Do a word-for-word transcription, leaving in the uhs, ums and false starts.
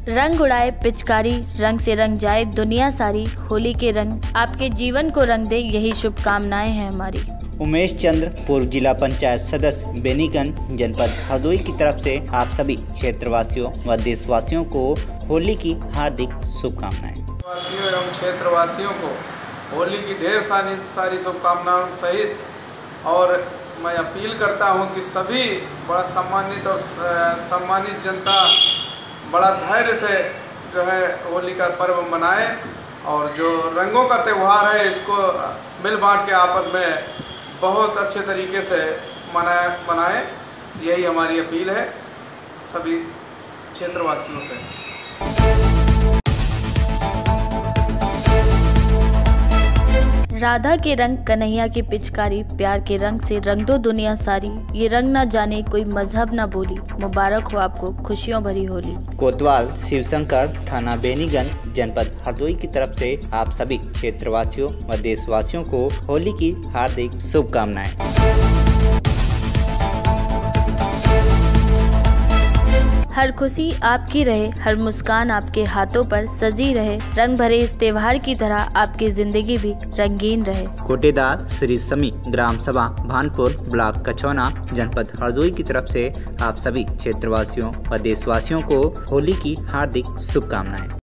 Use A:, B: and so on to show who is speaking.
A: रंग उड़ाए पिचकारी, रंग से रंग जाए दुनिया सारी। होली के रंग आपके जीवन को रंग दे, यही शुभकामनाएं हैं हमारी।
B: उमेश चंद्र, पूर्व जिला पंचायत सदस्य बेनीगंज, जनपद हरदोई की तरफ से आप सभी क्षेत्रवासियों व देशवासियों को होली की हार्दिक शुभकामनाएं।
C: वासियों एवं क्षेत्रवासियों को होली की ढेर सारी सारी शुभकामनाओं सहित, और मैं अपील करता हूं कि सभी बड़ा सम्मानित और सम्मानित जनता बड़ा धैर्य से जो है होली का पर्व मनाए, और जो रंगों का त्यौहार है इसको मिल बांट के आपस में बहुत अच्छे तरीके से मनाए मनाएं। यही हमारी अपील है सभी क्षेत्रवासियों से।
A: राधा के रंग, कन्हैया की पिचकारी, प्यार के रंग से रंग दो दुनिया सारी। ये रंग ना जाने कोई मजहब ना बोली, मुबारक हो आपको खुशियों भरी होली।
B: कोतवाल शिवशंकर, थाना बेनीगंज, जनपद हरदोई की तरफ से आप सभी क्षेत्रवासियों व देशवासियों को होली की हार्दिक शुभकामनाएं।
A: हर खुशी आपकी रहे, हर मुस्कान आपके हाथों पर सजी रहे। रंग भरे इस त्योहार की तरह आपकी जिंदगी भी रंगीन रहे।
B: कोटेदार श्री समी, ग्राम सभा भानपुर, ब्लॉक कछौना, जनपद हरदोई की तरफ से आप सभी क्षेत्रवासियों व देशवासियों को होली की हार्दिक शुभकामनाएं।